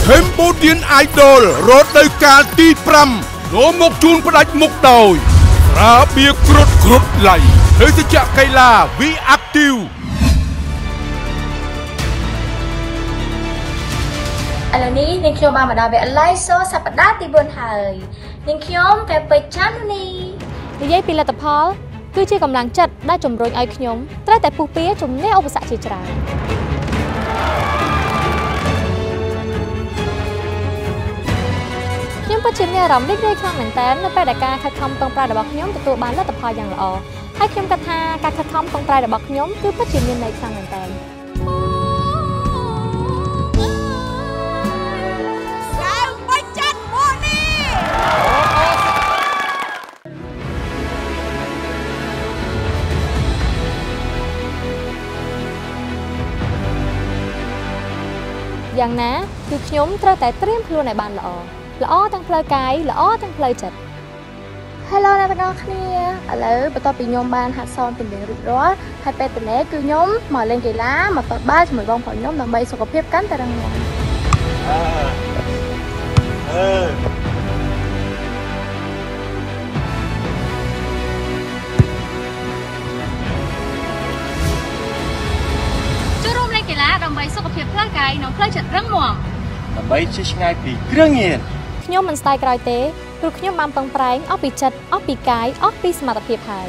Cambodian Idol រដូវកាលទី5នាំមកជូនផ្ដាច់មុខដោយរបៀបគ្រុតឡៃភេសជ្ជៈកីឡា V Active ឥឡូវនេះនាងខ្ញុំបានមកដល់វគ្គ Live Show សប្តាហ៍ទី4ហើយនាងខ្ញុំកែពេជ្រចាន់នីនិយាយពីលទ្ធផលគឺជាកម្លាំងចិត្តដែលជំរុញឲ្យខ្ញុំត្រូវតែពុះពៀជំនះឧបសគ្គជាច្រើនខ្ញុំពិតជាមានអារម្មណ៍រីករាយខ្លាំងមែនទែននៅពេលដែលការខិតខំប្រឹងប្រែងរបស់ខ្ញុំទទួលបានលទ្ធផលយ៉ាងល្អហើយខ្ញុំគិតថាការខិតខំប្រឹងប្រែងរបស់ខ្ញុំគឺពិតជាមានន័យខ្លាំងមែនទែនយ៉ាងណាគឺខ្ញុំត្រូវតែត្រៀមខ្លួនឲ្យបានល្អទាំងផ្លូវកាយល្អទាំងផ្លូវចិត្ត Hello អ្នកទាំងអស់គ្នាឥឡូវបន្ទាប់ពីខ្ញុំបានហាត់សមពីរៀងរួចរាល់ហើយពេលទៅនេះគឺខ្ញុំមកលេងកីឡាមកតបាល់ជាមួយបងប្អូនខ្ញុំដើម្បីសុខភាពកាន់តែរឹងមាំចូលរួមលេងកីឡាដើម្បីសុខភាពផ្លូវកាយនិងផ្លូវចិត្តរឹងមាំដើម្បីជិះឆ្ងាយពីគ្រឿងញៀនខ្ញុំមិនស្ដាយក្រោយទេព្រោះខ្ញុំបានពឹងប្រែងអស់ពីចិត្តអស់ពីកាយអស់ពីសមត្ថភាពហើយ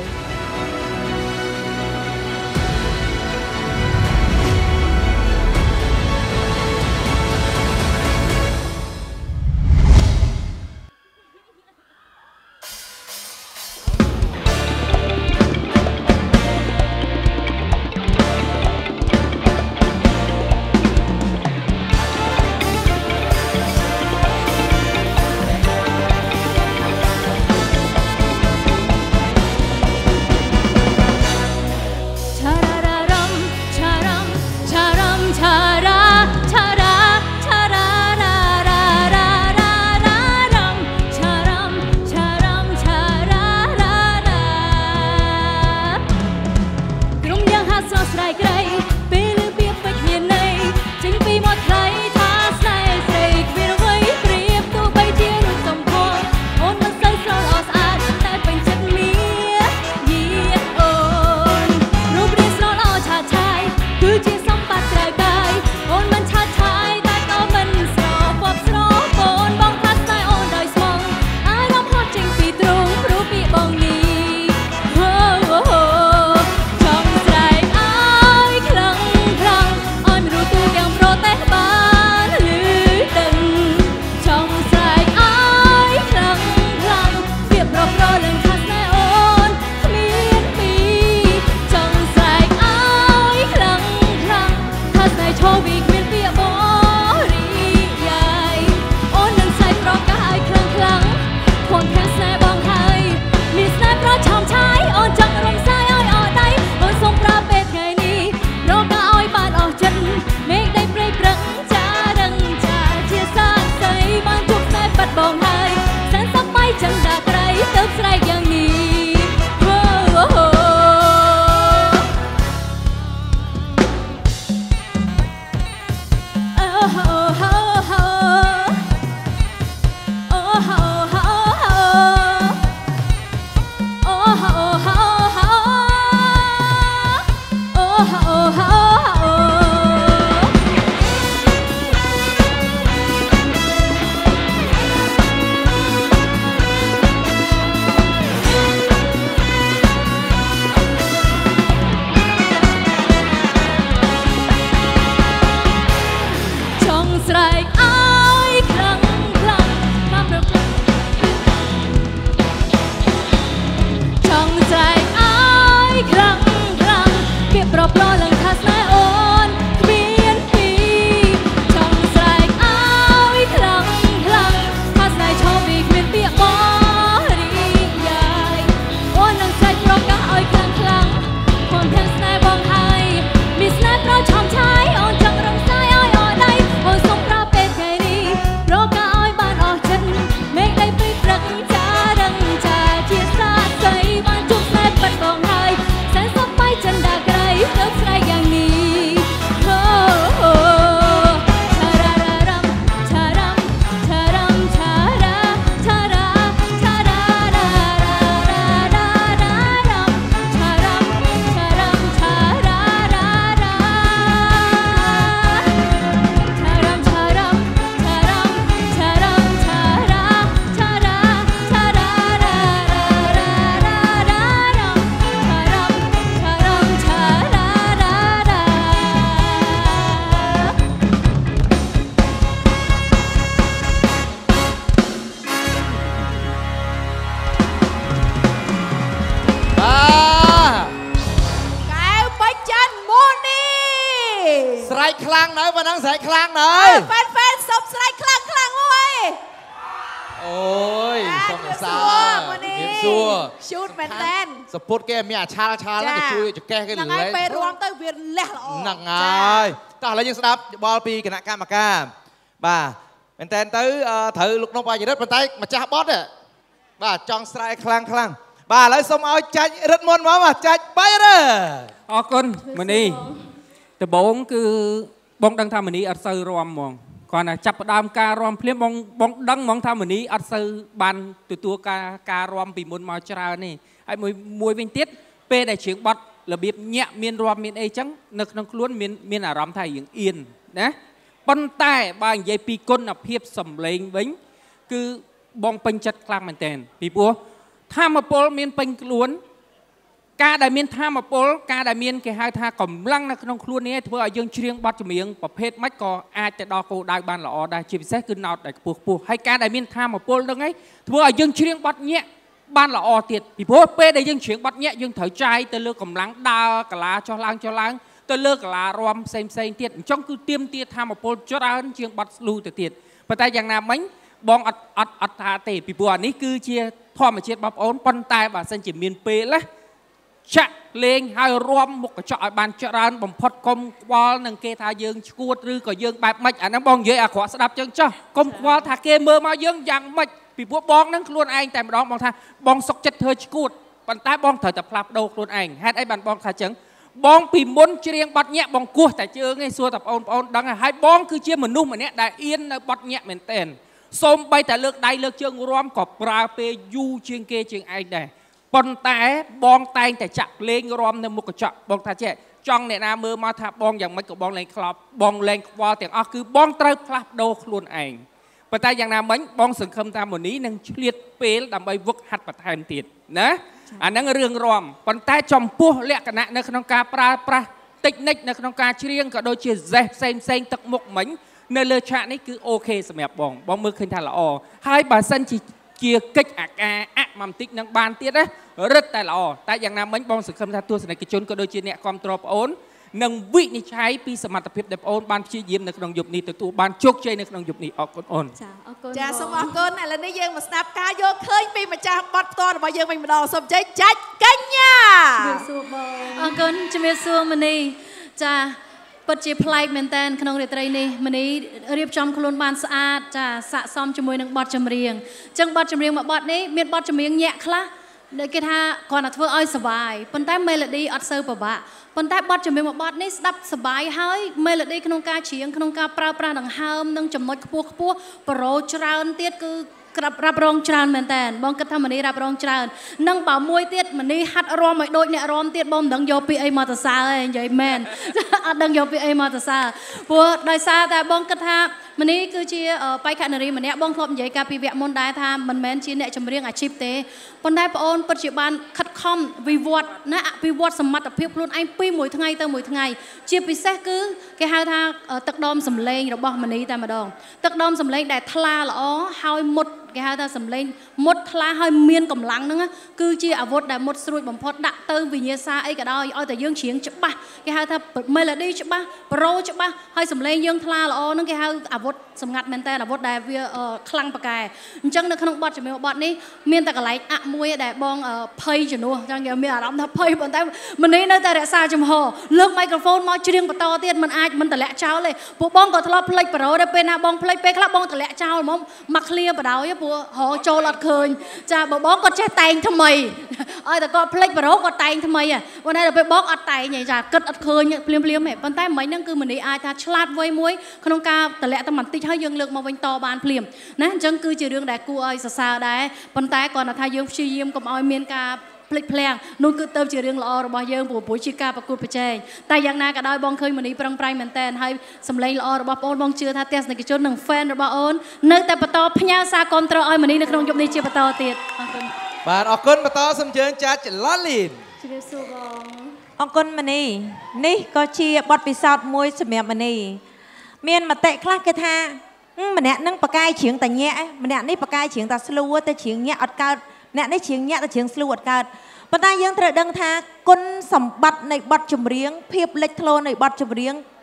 ស្រែកខ្លាំងណាស់ហ្វេនសុំស្រែកខ្លាំងមួយអូយសុំសើមានសួរ shoot មែនតែនសពុតគេមានអាឆាលហ្នឹងគេជួយចកេះគេលើហ្នឹងពេលរួមទៅវាលះល្អហ្នឹងហើយតោះឥឡូវយើងស្ដាប់យោបល់ពីគណៈកម្មការបាទមែនតែនទៅត្រូវលោកនប់អាយរិទ្ធប៉ុន្តែម្ចាស់បត់បាទចង់ស្រែកខ្លាំងបាទឥឡូវសូមឲ្យចាច់រិទ្ធមុនមកបាទចាច់3រើអរគុណមនីដំបូងគឺបងដឹងថាមនីអត់សូវរាំហ្មងគាត់ថាចាប់ផ្ដើមការរាំភ្លាមបងដឹងហ្មងថាមនីអត់សូវបានទទួលការរាំពីមុនមកច្រើនទេហើយមួយវិញទៀតពេលដែលច្រៀងបទរបៀបញាក់មានរាំមានអីចឹងនៅក្នុងខ្លួនមានអារម្មណ៍ថាយើងអៀនណាប៉ុន្តែបើនិយាយពីគុណភាពសម្លេងវិញគឺបងពេញចិត្តខ្លាំងមែនតើពីព្រោះធម្មពលមានពេញខ្លួនការដែលមានធម្មពលការដែលមានគេហៅថាកម្លាំងនៅក្នុងខ្លួននេះធ្វើឲ្យយើងច្រៀងបទចម្រៀងប្រភេទម៉េចក៏អាចទៅដល់គោលដៅបានល្អដែរជាពិសេសគឺណោតដែលខ្ពស់ហើយការដែលមានធម្មពលហ្នឹងឯងធ្វើឲ្យយើងច្រៀងបទញាក់បានល្អទៀតពីព្រោះពេលដែលយើងច្រៀងបទញាក់យើងត្រូវចាយទៅលើកម្លាំងដើរកលាចុះឡើងទៅលើកលារាំផ្សេងទៀតអញ្ចឹងគឺទាមទារធម្មពលច្រើនជាងបទស្លូទៅទៀតប៉ុន្តែយ៉ាងណាមិញបងអត់ថាទេពីព្រោះអានេះគឺជាធម្មជាតិបងប្អូនប៉ុន្តែបើសិនជាមានពេលណាចាក់លេងហើយរួមមុខកញ្ចក់ឲ្យបានច្រើនបំផុតកុំខ្វល់នឹងគេថាយើងឈួតឬក៏យើងបែបម៉េចអាហ្នឹងបងនិយាយអាក្រក់ស្ដាប់ចឹងចុះកុំខ្វល់ថាគេមើលមកយើងយ៉ាងម៉េចពីព្រោះបងហ្នឹងខ្លួនឯងតែម្ដងបងថាបងសុកចិត្តធ្វើឈួតប៉ុន្តែបងត្រូវតែផ្លាស់ប្ដូរខ្លួនឯងហេតុអីបានបងថាចឹងបងពីមុនច្រៀងបទញាក់បងគោះតែជើងឯងសួរតែបងប្អូនដឹងហើយបងគឺជាមនុស្សម្នាក់ដែលអៀននៅបទញាក់មែនទែនសូម្បីតែលើកដៃលើកជើងរួមក៏ប្រើពេលយូរជាងគេជាងឯងដែរប៉ុន្តែបងតែងតែចាក់លេងរំនៅមុខកញ្ចក់បងថាចេះចង់អ្នកណាមើលមកថាបងយ៉ាងម៉េចក៏បងលែងខ្លោបបងលែងខ្វល់ទាំងអស់គឺបងត្រូវផ្លាស់ប្ដូរខ្លួនឯងប៉ុន្តែយ៉ាងណាមិញបងសង្ឃឹមថាមនីនឹងឆ្លៀតពេលដើម្បីវឹកហាត់បន្ថែមទៀតណាអាហ្នឹងរឿងរំប៉ុន្តែចំពោះលក្ខណៈនៅក្នុងការប្រើប្រាស់តិចនិចនៅក្នុងការច្រៀងក៏ដូចជាសេះផ្សេងទឹកមុខមិញនៅលើឆាកនេះគឺអូខេសម្រាប់បងមើលឃើញថាល្អហើយបើសិនជាកិច្ចអាការមួយបន្តិចនឹងបានទៀតណារឹតតែល្អតែយ៉ាងណាមិញបងសង្ឃឹមថាទស្សនិកជនក៏ដូចជាអ្នកគាំទ្រប្អូននឹងវិនិច្ឆ័យពីសមត្ថភាពដែលប្អូនបានព្យាយាមនៅក្នុងយប់នេះទទួលបានជោគជ័យនៅក្នុងយប់នេះអរគុណអូនចាអរគុណចាសូមអរគុណឥឡូវនេះយើងមកស្ដាប់ការយល់ឃើញពីម្ចាស់បទផ្ទាល់របស់យើងវិញម្ដងសូមជ័យចាច់កញ្ញាជំរាបសួរបងអរគុណជំរាបសួរមនីចាពិតជាប្លែកមែនតើក្នុងរាត្រីនេះមនីរៀបចំខ្លួនបានស្អាតចាស័ក្តិសមជាមួយនឹងបទចម្រៀងអញ្ចឹងបទចម្រៀងមួយបទនេះមានបទចម្រៀងញាក់ខ្លះដែលគេថាគ្រាន់តែធ្វើឲ្យសុបាយប៉ុន្តែ melody អត់សូវពិបាកប៉ុន្តែបទចម្រៀងមួយបទនេះស្ដាប់សុបាយហើយ melody ក្នុងការច្រៀងក្នុងការប្រើប្រាស់ដង្ហើមនិងចំណុចខ្ពស់ប្រូច្រើនទៀតគឺក្រាប់រ៉ាប់រងច្រើនមែនតើបងគិតថាមនីរ៉ាប់រងច្រើននឹងបើមួយទៀតមនីហាត់រាំឲ្យដូចអ្នករាំទៀតបងមិនដឹងយកពីអីមកទៅសើឯងនិយាយមែនអត់ដឹងយកពីអីមកទៅសើព្រោះដោយសារតែបងគិតថាមនីគឺជាបេក្ខនារីម្នាក់បងធ្លាប់និយាយកាលពីវគ្គមុនដែរថាមិនមែនជាអ្នកចម្រៀងអាជីពទេប៉ុន្តែបងអូនពិតជាបានខិតខំវិវត្តណាអភិវឌ្ឍសមត្ថភាពខ្លួនឯងពីមួយថ្ងៃទៅមួយថ្ងៃជាពិសេសគឺគេហៅថាទឹកដមសម្លេងរបស់មនីតែម្ដងទឹកដមសម្លេងដែលថ្លាល្អហើយមុតគេហៅថាសម្លេងមុតថ្លាហើយមានកម្លាំងហ្នឹងគឺជាអាវុធដែលមុតស្រួចបំផុតដាក់ទៅវិញ្ញាសាអីក៏ដោយឲ្យតែយើងច្រៀងច្បាស់គេហៅថា melody ច្បាស់ប្រូច្បាស់ហើយសម្លេងយើងថ្លាល្អហ្នឹងគេហៅអាវុធសម្ងាត់មែនតើអាវុធដែលវាខ្លាំងប៉កែអញ្ចឹងនៅក្នុងបទចម្រៀងបទនេះមានតែកន្លែងអាក់មួយដែលបងភ័យជំនួសអញ្ចឹងគេមានអារម្មណ៍ថាភ័យប៉ុន្តែមនីនៅតែរក្សាចំហលើកមីក្រូហ្វូនមកច្រៀងបន្តទៀតមិនអាចមិនតម្លាក់ចោលទេពួកបងក៏ធ្លាប់ភ្លេចប្រូដែរពេលណាបងភ្លេចពេលខ្លះបងតម្លាក់ចោលហ្មងមកឃ្លាបដោយព្រោះរកចូលអត់ឃើញចាបើបងគាត់ចេះតែងថ្មីឲ្យតែគាត់ភ្លេចប្រូគាត់តែងថ្មីប៉ុន្តែដល់ពេលបងអត់តែងទេចាគិតអត់ឃើញភ្លាមទេប៉ុន្តែមិញហ្នឹងគឺមនីអាចថាឆ្លាតវៃមួយក្នុងការតម្លាក់តែបន្តិចហើយយើងលើកមកវិញតបានភ្លាមណាអញ្ចឹងគឺជារឿងដែលគួរឲ្យសរសើរដែរប៉ុន្តែគាត់ថាយើងព្យាយាមកុំឲ្យមានការភ្លេចភ្លាំងនោះគឺទៅជារឿងល្អរបស់យើងព្រោះជាការប្រកួតប្រជែងតែយ៉ាងណាក៏ដោយបងឃើញមនីប្រឹងប្រែងមែនតើហើយសម្លេងល្អរបស់បងបងជឿថាទស្សនិកជននិង fan របស់អូននៅតែបន្តផ្ញើសារគាំទ្រឲ្យមនីនៅក្នុងយប់នេះជាបន្តទៀតអរគុណបាទអរគុណបន្តសូមជើញចាត់ចលលីនជម្រាបសួរបងអរគុណមនីនេះក៏ជាបទពិសោធន៍មួយសម្រាប់មនីមានមតិខ្លះគេថាម្នាក់នឹងបកាយច្រៀងតែញាក់ម្នាក់នេះបកាយច្រៀងតែស្លូទៅច្រៀងញាក់អត់កើតអ្នកនេះច្រៀងញាក់ទៅច្រៀងស្លូអត់កើតប៉ុន្តែយើងត្រូវដឹងថាគុណសម្បត្តិនៃបទចម្រៀងភាពលេចធ្លោនៃបទចម្រៀង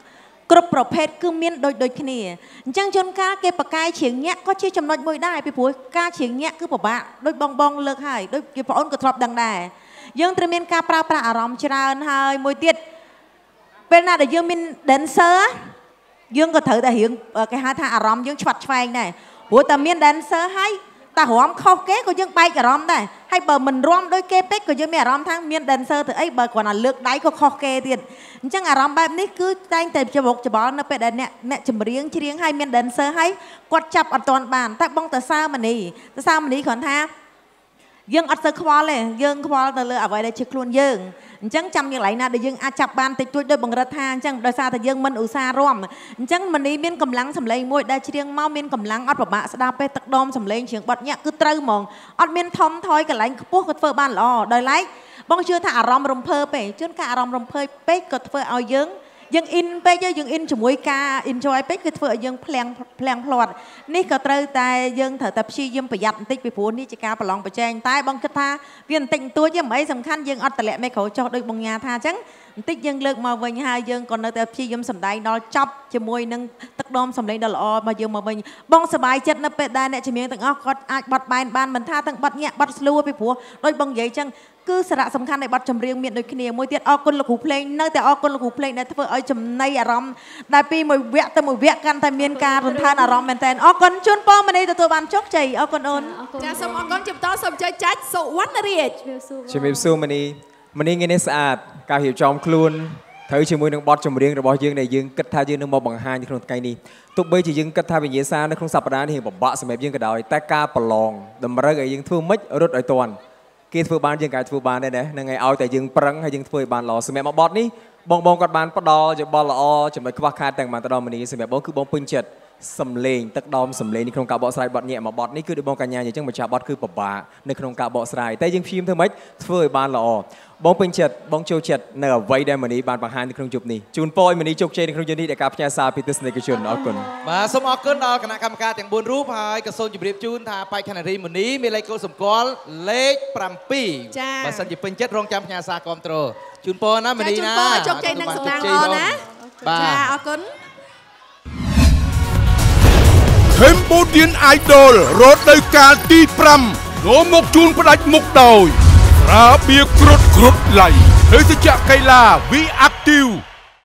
គ្រប់ប្រភេទគឺមានដូចគ្នាអញ្ចឹងជួនកាលគេបកាយជ្រៀងញាក់ក៏ជាចំណុចមួយដែរពីព្រោះការជ្រៀងញាក់គឺពិបាកដូចបងលើកហើយដូចជាបងអូនក៏ធ្លាប់ដឹងដែរយើងត្រូវមានការប្រើប្រាស់អារម្មណ៍ច្រើនហើយមួយទៀតពេលណាដែលយើងមាន dancer យើងក៏ត្រូវតែរៀងគេហៅថាអារម្មណ៍យើងឆ្វាត់ឆ្វែងដែរព្រោះតែមាន dancer ហើយតែរំខុសគេក៏យើងបែកអារម្មណ៍ដែរហើយបើមិនរំដូចគេពេកក៏យើងមានអារម្មណ៍ថាមាន dancer ទៅអីបើគ្រាន់តែលើកដៃក៏ខុសគេទៀតអញ្ចឹងអារម្មណ៍បែបនេះគឺតែងតែច្បុកច្បល់នៅពេលដែលអ្នកចម្រៀងច្រៀងហើយមាន dancer ហើយគាត់ចាប់អត់ទាន់បានតែបងតសើមនីគ្រាន់ថាយើងអត់ទៅខ្វល់ទេយើងខ្វល់ទៅលើអ្វីដែលជាខ្លួនយើងអញ្ចឹងចាំយ៉ាងไรណាដែលយើងអាចចាប់បានតិចតួចដោយបង្រិតថាអញ្ចឹងដោយសារតែយើងមិនឧស្សាហ៍រាំអញ្ចឹងមនីមានកម្លាំងសម្លេងមួយដែលច្រៀងមកមានកម្លាំងអត់ពិបាកស្ដាប់ទេទឹកដមសម្លេងច្រៀងបត់ញាក់គឺត្រូវហ្មងអត់មានថមថយកន្លែងខ្ពស់ក៏ធ្វើបានល្អដោយឡែកបងជឿថាអារម្មណ៍រំភើបពេកជួនកាលអារម្មណ៍រំភើបពេកក៏ធ្វើឲ្យយើងអ៊ីនពេកយើងអ៊ីនជាមួយការ enjoy ពេកគឺធ្វើឲ្យយើងភ្លាំងផ្លាត់នេះក៏ត្រូវតែយើងត្រូវតែព្យាយាមប្រយ័ត្នបន្តិចពីព្រោះនេះជាការប្រឡងប្រជែងតែបងគិតថាវាបន្តិចបន្តួចទេមិនអីសំខាន់យើងអត់តម្លាក់មេក្រូចុះដូចបងញ៉ាថាអញ្ចឹងបន្តិចយើងលើកមកវិញហើយយើងក៏នៅតែព្យាយាមសម្ដែងដល់ចប់ជាមួយនឹងទឹកដមសម្លេងដ៏ល្អរបស់យើងមកវិញបងសប្បាយចិត្តនៅពេលដែលអ្នកជំនាញទាំងអស់គាត់អាចបត់បែនបានមិនថាទាំងបត់ញាក់បត់ស្លួពីព្រោះដូចបងនិយាយអញ្ចឹងគឺសារៈសំខាន់នៃបទចម្រៀងមានដូចគ្នាមួយទៀតអរគុណលោកគ្រូភ្លេងនៅតែអរគុណលោកគ្រូភ្លេងដែលធ្វើឲ្យចំណៃអារម្មណ៍ដែលពីមួយវគ្គទៅមួយវគ្គកាន់តែមានការរន្ធើនអារម្មណ៍មែនតើអរគុណជូនពរមនីទទួលបានជោគជ័យអរគុណអូនចាសូមអរគុណជាបន្តសូមជ័យចាច់សុវណ្ណរាជជំរាបសួរមនីថ្ងៃនេះស្អាតការរៀបចំខ្លួនត្រូវជាមួយនឹងបទចម្រៀងរបស់យើងដែលយើងគិតថាយើងនឹងមកបង្ហាញក្នុងថ្ងៃនេះទោះបីជាយើងគិតថាវិញ្ញាសានៅក្នុងសប្តាហ៍នេះពិបាកសម្រាប់យើងក៏ដោយតែការប្រឡងតម្រូវឲ្យយើងធ្វើម៉េចរត់ឲ្យទាន់គេធ្វើបានយើងក៏ធ្វើបានដែរណាហ្នឹងហើយឲ្យតែយើងប្រឹងហើយយើងធ្វើឲ្យបានល្អសម្រាប់មកបទនេះបងគាត់បានផ្ដល់យោបល់ល្អចំណុចខ្វះខាតទាំងបានទៅដល់មនីសម្រាប់បងគឺបងពេញចិត្តសំលេងទឹកដមសំលេងនៅក្នុងការបកស្រាយបទញាក់មកបទនេះគឺដូចបងកញ្ញាអញ្ចឹងម្ចាស់បទគឺពិបាកនៅក្នុងការបកស្រាយតែយើងព្យាយាមធ្វើម៉េចធ្វើឲ្យបានល្អបងពេញចិត្តបងចូលចិត្តនៅអ្វីដែលមនីបានបង្ហាញនៅក្នុងជប់នេះជូនពរឲ្យមនីជោគជ័យនៅក្នុងជប់នេះដែលការផ្ញើសារពីទស្សនិកជនអរគុណបាទសូមអរគុណដល់គណៈកម្មការទាំង4រូបហើយក៏សូមជម្រាបជូនថាបេក្ខនារីមនីមានលេខកូដសម្គាល់លេខ7 ចា៎បើសិនជាពេញចិត្តរងចាំផ្ញើសារគាំទ្រជូនពរណាមនីណាជូនពរជោគជ័យនឹងសំណាងល្អណាចាអរគុណ Cambodian Idol រដូវកាលទី5នាំមកជូនផ្ដាច់មុខដោយស្រាបៀរគ្រុតឡៃភេសជ្ជៈកីឡា V Active